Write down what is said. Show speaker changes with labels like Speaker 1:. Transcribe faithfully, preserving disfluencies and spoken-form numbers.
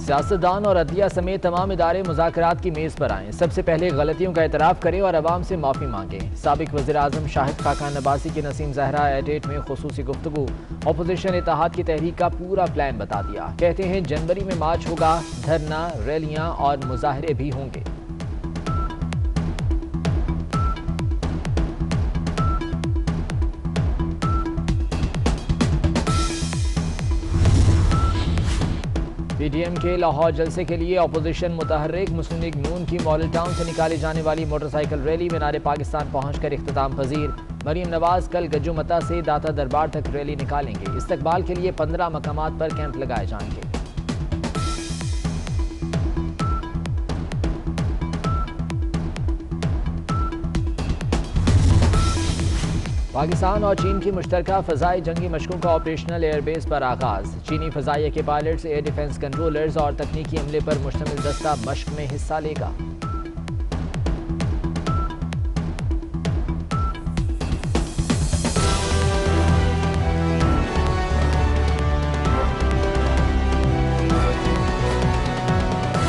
Speaker 1: सियासतदान और अदलिया समेत तमाम इदारे मुज़ाकरात की मेज़ पर आएँ। सबसे पहले गलतियों का एतराफ़ करें और अवाम से माफ़ी मांगें। साबिक वज़ीर आज़म शाहिद खाकान नबासी की नसीम ज़हरा एडेट में खुसूसी गुफ्तगू। अपोजिशन इत्तेहाद की तहरीक का पूरा प्लान बता दिया। कहते हैं जनवरी में मार्च होगा, धरना, रैलियाँ और मुजाहरे भी होंगे। पीडीएम के लाहौर जलसे के लिए अपोजिशन मुतहर्रिक मुस्लिम लीग नून की मॉडल टाउन से निकाली जाने वाली मोटरसाइकिल रैली मीनार पाकिस्तान पहुंचकर इख्तिताम पजीर। मरीम नवाज कल गज्जुमता से दाता दरबार तक रैली निकालेंगे। इस्तकबाल के लिए पंद्रह मकामात पर कैंप लगाए जाएंगे। पाकिस्तान और चीन की मुश्तरका फ़ज़ाई जंगी मशकों का ऑपरेशनल एयरबेस पर आगाज़। चीनी फ़ज़ाइया के पायलट्स, एयर डिफेंस कंट्रोलर्स और तकनीकी अमले पर मुश्तमिल दस्ता मश्क में हिस्सा लेगा।